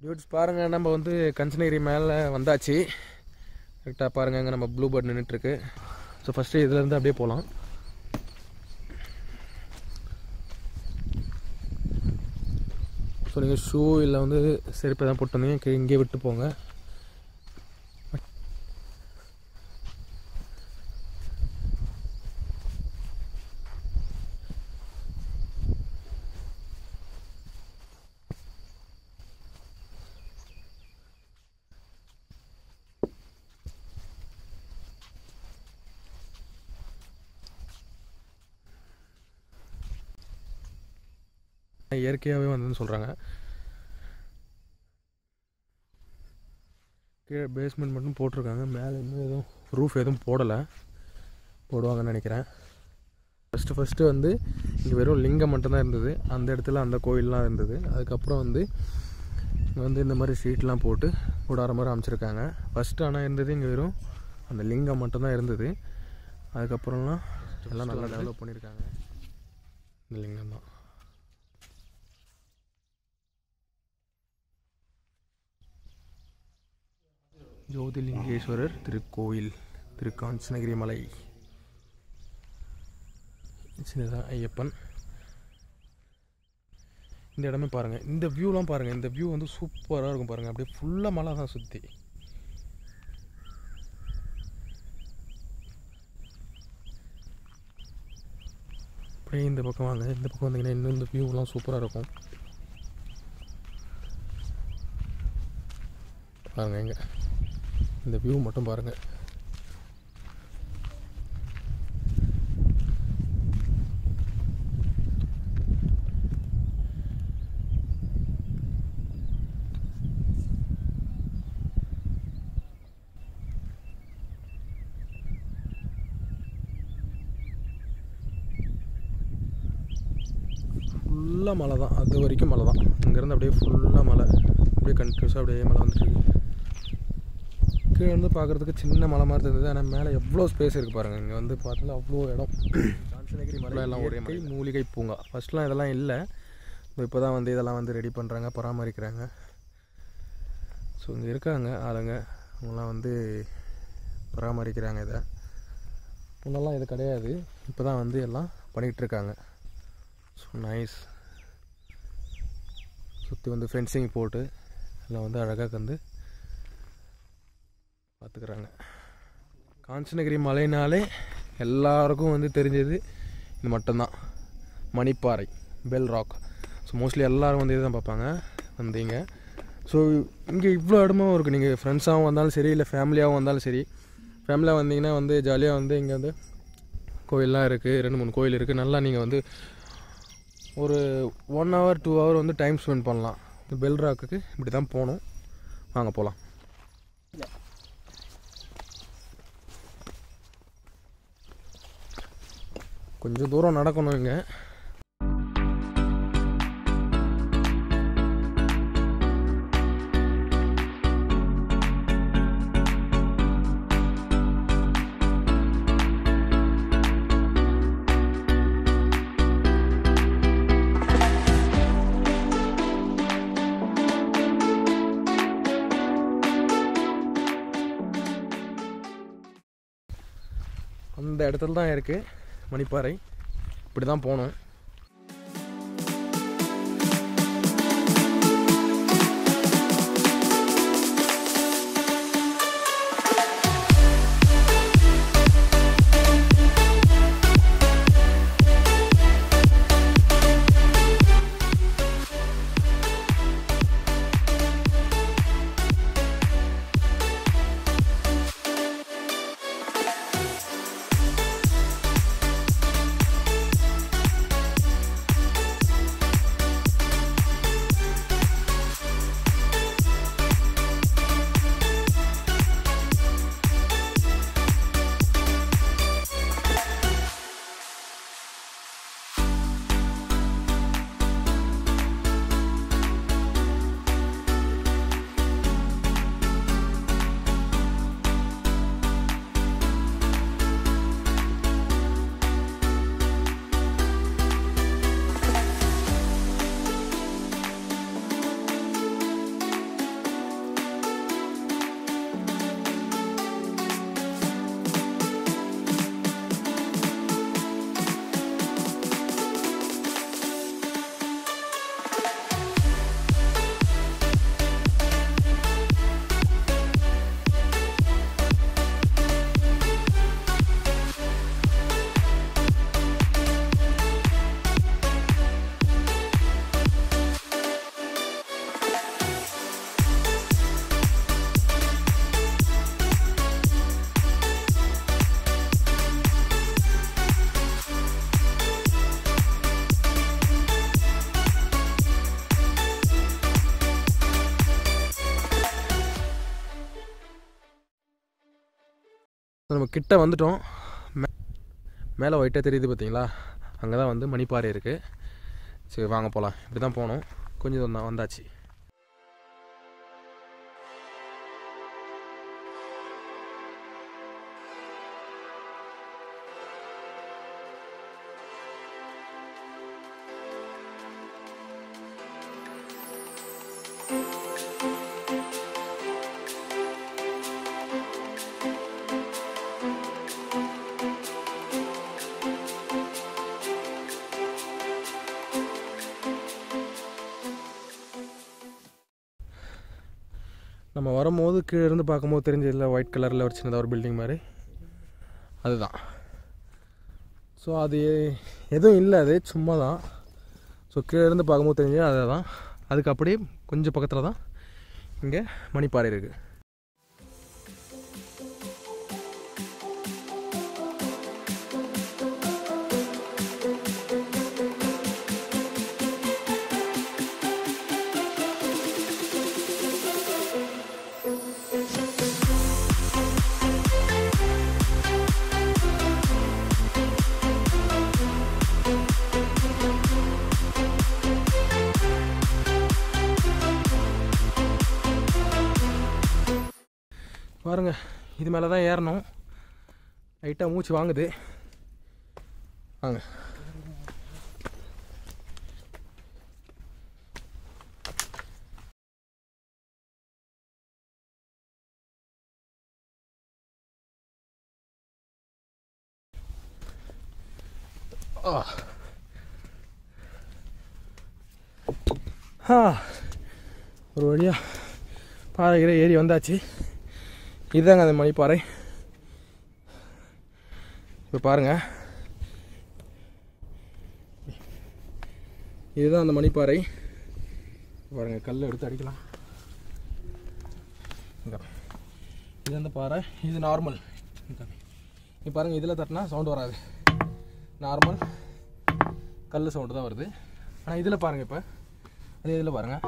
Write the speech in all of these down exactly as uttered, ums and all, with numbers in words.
Dudes பாருங்கள், நம்ம வந்து கஞ்சனகிரி மேலே வந்தாச்சு. கரெக்டாக பாருங்கள், அங்கே நம்ம ப்ளூ பேர்ட் நின்றுட்டுருக்கு. ஸோ ஃபஸ்ட்டு இதுலேருந்து அப்படியே போகலாம். ஸோ நீங்கள் ஷூ இல்லை வந்து செருப்பு தான் போட்டு வந்தீங்க, இங்கே விட்டு போங்க. இயற்கையாகவே வந்ததுன்னு சொல்கிறாங்க. கீழே பேஸ்மெண்ட் மட்டும் போட்டிருக்காங்க, மேலே இன்னும் எதுவும் ரூஃப் எதுவும் போடலை, போடுவாங்கன்னு நினைக்கிறேன். ஃபஸ்ட்டு ஃபஸ்ட்டு வந்து இங்கே வெறும் லிங்கம் மட்டும்தான் இருந்தது, அந்த இடத்துல அந்த கோயிலெலாம் இருந்தது. அதுக்கப்புறம் வந்து இங்கே வந்து இந்த மாதிரி ஷீட்லாம் போட்டு கூடார மாதிரி அமைச்சிருக்காங்க. ஃபஸ்ட்டு ஆனால் இருந்தது இங்கே வெறும் அந்த லிங்கம் மட்டும்தான் இருந்தது. அதுக்கப்புறம்லாம் எல்லாம் நல்லா டெவலப் பண்ணியிருக்காங்க. இந்த லிங்கம் தான். ஜோதிலிங்கேஸ்வரர் திருக்கோயில், திரு காஞ்சனகிரி மலை. இதுதான் ஐயப்பன். இந்த இடமே பாருங்கள், இந்த வியூலாம் பாருங்கள். இந்த வியூ வந்து சூப்பராக இருக்கும் பாருங்கள். அப்படியே ஃபுல்லாக மலை தான் சுற்றி. அப்படியே இந்த பக்கம் வாங்க, இந்த பக்கம் வந்தீங்கன்னா இன்னும் இந்த வியூலாம் சூப்பராக இருக்கும் பாருங்கள். இங்கே இந்த வியூ மட்டும் பாருங்கள். ஃபுல்லாக மலை தான், அது வரைக்கும் மலை தான். இங்கேருந்து அப்படியே ஃபுல்லாக மலை, அப்படியே கண்டினியூஸாக அப்படியே மலை வந்துட்டுருக்கு. கீழே வந்து பார்க்குறதுக்கு சின்ன மலை மாதிரி இருந்தது, ஆனால் மேலே எவ்வளோ ஸ்பேஸ் இருக்குது பாருங்கள். இங்கே வந்து பார்த்தாலும் அவ்வளோ இடம். காஞ்சனகிரி மலை எல்லாம் ஒரே மாதிரி. மூலிகை பூங்கா ஃபஸ்ட்லாம் இதெல்லாம் இல்லை, இப்போ தான் வந்து இதெல்லாம் வந்து ரெடி பண்ணுறாங்க, பராமரிக்கிறாங்க. ஸோ இங்கே இருக்காங்க ஆளுங்க, அவங்களாம் வந்து பராமரிக்கிறாங்க இதை. முன்னெல்லாம் இது கிடையாது, இப்போ தான் வந்து எல்லாம் பண்ணிகிட்ருக்காங்க. So nice. சுற்றி வந்து ஃபென்சிங் போட்டு எல்லாம் வந்து அழகாக வந்து பார்த்துக்கிறாங்க. காஞ்சனகிரி மலைனாலே எல்லாருக்கும் வந்து தெரிஞ்சது இது மட்டும்தான், Manipparai, bell rock. So mostly எல்லோரும் வந்து இதுதான் பார்ப்பாங்க வந்தீங்க. ஸோ இங்கே இவ்வளோ இடமும் இருக்குது. நீங்கள் ஃப்ரெண்ட்ஸாகவும் வந்தாலும் சரி, இல்லை ஃபேமிலியாகவும் வந்தாலும் சரி. ஃபேமிலியாக வந்தீங்கன்னா வந்து ஜாலியாக வந்து இங்கே வந்து கோயிலெலாம் இருக்குது, ரெண்டு மூணு கோயில் இருக்குது. நல்லா நீங்கள் வந்து ஒரு ஒன் ஹவர் டூ ஹவர் வந்து டைம் ஸ்பெண்ட் பண்ணலாம். இந்த பெல் ராக்குக்கு இப்படி தான் போகணும். வாங்க போகலாம். கொஞ்சம் தூரம் நடக்கணும் இங்கே. அந்த இடத்துல தான் இருக்குது மணிப்பாறை, இப்படி தான் போகணும். நம்ம கிட்ட வந்துட்டோம். மேலே ஒயிட்டாக தெரியுது பார்த்தீங்களா, அங்கே தான் வந்து மணிப்பாறை இருக்குது. சரி வாங்க போகலாம். இப்படி தான் போனோம், கொஞ்சம் தூரம் தான் வந்தாச்சு. நம்ம வரும்போது கீழே இருந்து பார்க்கும்போது தெரிஞ்சதில்ல, ஒயிட் கலரில் ஒரு சின்னதாக ஒரு பில்டிங் மாதிரி, அதுதான். ஸோ அது எதுவும் இல்லை, அது சும்மா தான். ஸோ கீழே இருந்து பார்க்கும்போது தெரிஞ்சது அதை தான். அதுக்கு அப்படியே கொஞ்சம் பக்கத்தில் தான் இங்கே மணிப்பாறை இருக்குது. பாருங்க, இது மேலே தான் ஏறணும். லைட்டாக மூச்சு வாங்குது. வாங்க. ஆ ஒரு வழியாக பாறைகிற ஏறி வந்தாச்சு. இதுதாங்க அந்த மணிப்பாறை. இப்போ பாருங்கள், இதுதான் அந்த மணிப்பாறை. பாருங்கள், கல் எடுத்து அடிக்கலாம். இது அந்த பாறை, இது நார்மல். இப்போ பாருங்கள், இதில் தட்டினா சவுண்டு வராது, நார்மல் கல் சவுண்டு தான் வருது. ஆனால் இதில் பாருங்கள், இப்போ அதே இதில் பாருங்கள்,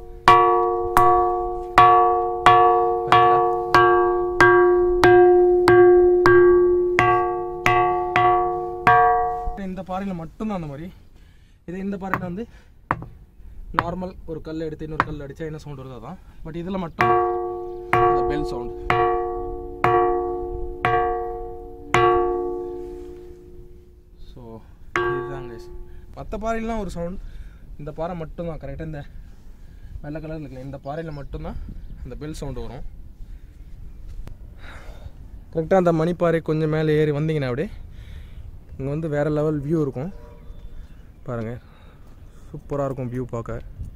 இந்த பாறையில் மட்டும்தான் அந்த மாதிரி. இது இந்த பாறையில் வந்து நார்மல் ஒரு கல் எடுத்து இன்னொரு கல் அடித்தா என்ன சவுண்ட் வருது அதான். பட் இதில் மட்டும் அந்த பெல் சவுண்ட். ஸோ இதுதாங்க. மற்ற பாறையிலாம் ஒரு சவுண்ட், இந்த பாறை மட்டும்தான் கரெக்டாக இந்த வெள்ளை கலர் இருக்குல்ல, இந்த பாறையில் மட்டும்தான் அந்த பெல் சவுண்டு வரும். கரெக்டாக அந்த மணிப்பாறை கொஞ்சம் மேலே ஏறி வந்தீங்கன்னா அப்படியே இங்கே வந்து வேறு லெவல் வியூ இருக்கும். பாருங்கள், சூப்பராக இருக்கும் வியூ பார்க்க.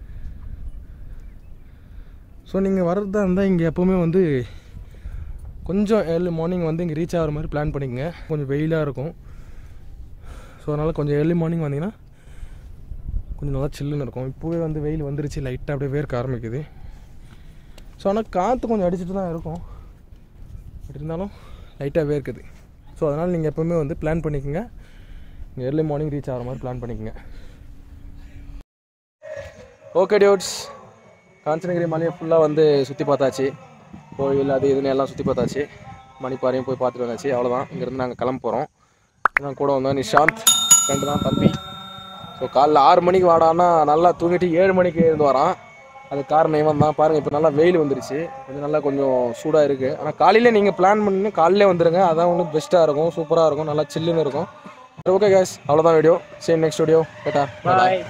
ஸோ நீங்கள் வர்றதா இருந்தால் இங்கே எப்போவுமே வந்து கொஞ்சம் ஏர்லி மார்னிங் வந்து இங்கே ரீச் ஆகிற மாதிரி பிளான் பண்ணிக்கங்க. கொஞ்சம் வெயிலாக இருக்கும். ஸோ அதனால் கொஞ்சம் ஏர்லி மார்னிங் வந்தீங்கன்னா கொஞ்சம் நல்லா சில்லுன்னு இருக்கும். இப்போவே வந்து வெயில் வந்துருச்சு, லைட்டாக அப்படியே வேர்க்க ஆரம்பிக்குது. ஸோ ஆனால் காற்று கொஞ்சம் அடிச்சுட்டு தான் இருக்கும், பட் இருந்தாலும் லைட்டாக வேர்க்குது. ஸோ அதனால் நீங்கள் எப்போவுமே வந்து பிளான் பண்ணிக்கோங்க, ஏர்லி மார்னிங் ரீச் ஆகிற மாதிரி பிளான் பண்ணிக்கோங்க. ஓகே டியூட்ஸ், காஞ்சனகிரி மலையை ஃபுல்லாக வந்து சுற்றி பார்த்தாச்சு. கோயில் அது இதுன்னு எல்லாம் சுற்றி பார்த்தாச்சு. மணிப்பாறையும் போய் பார்த்துட்டு வந்தாச்சு. அவ்வளோதான். இங்கேருந்து நாங்கள் கிளம்ப போகிறோம். நான் கூட வந்தோம் நிஷாந்த், ஃப்ரெண்டு தான், தம்பி. ஸோ காலைல ஆறு மணிக்கு வாடான்னா நல்லா தூங்கிட்டு ஏழு மணிக்கு இருந்து வரான். அது காரணம் இவன் தான். பாருங்கள், இப்போ நல்லா வெயில் வந்துருச்சு, கொஞ்சம் நல்லா கொஞ்சம் சூடாக இருக்குது. ஆனால் காலையில் நீங்கள் பிளான் பண்ணி காலையிலே வந்துடுங்க, அதான் ஒன்று பெஸ்ட்டாக இருக்கும், சூப்பராக இருக்கும், நல்லா சில்லுன்னு இருக்கும். ஓகே கைஸ், அவ்வளோதான் வீடியோ. Same next video. கேட்டா பாய்.